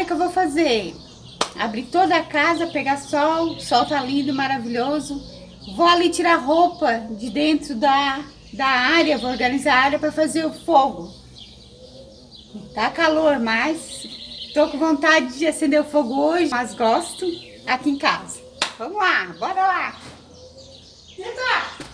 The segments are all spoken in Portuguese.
Agora que eu vou fazer? Abrir toda a casa, pegar sol, o sol tá lindo, maravilhoso. Vou ali tirar roupa de dentro da área, vou organizar a área para fazer o fogo. Tá calor, mas tô com vontade de acender o fogo hoje, mas gosto aqui em casa. Vamos lá, bora lá. Eita!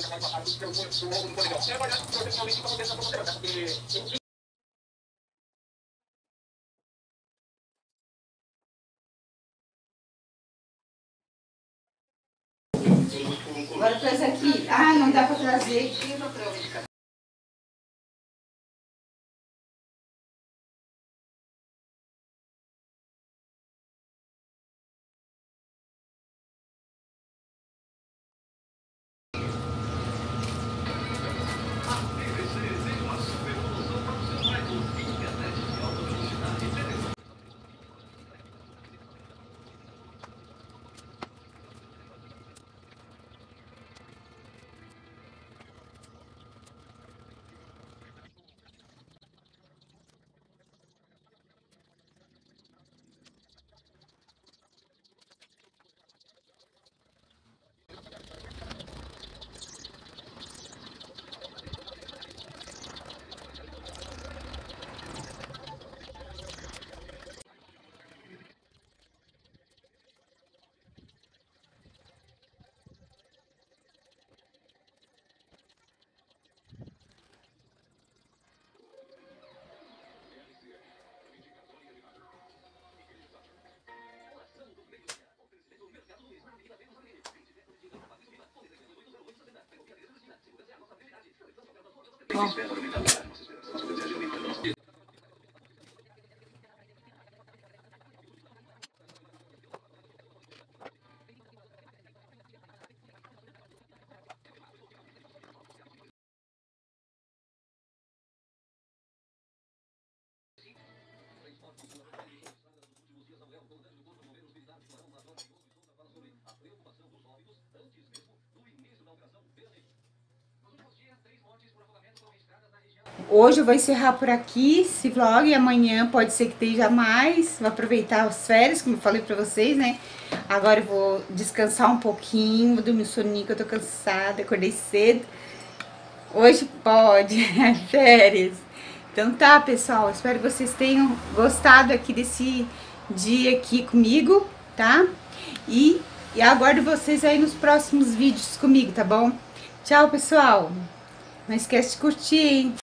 Agora traz aqui. Ah, não dá pra trazer. Hoje eu vou encerrar por aqui esse vlog e amanhã pode ser que esteja mais. Vou aproveitar as férias, como eu falei pra vocês, né? Agora eu vou descansar um pouquinho, vou dormir um soninho que eu tô cansada, acordei cedo. Hoje pode, é férias. Então tá, pessoal, espero que vocês tenham gostado aqui desse dia aqui comigo, tá? E aguardo vocês aí nos próximos vídeos comigo, tá bom? Tchau, pessoal! Não esquece de curtir, hein?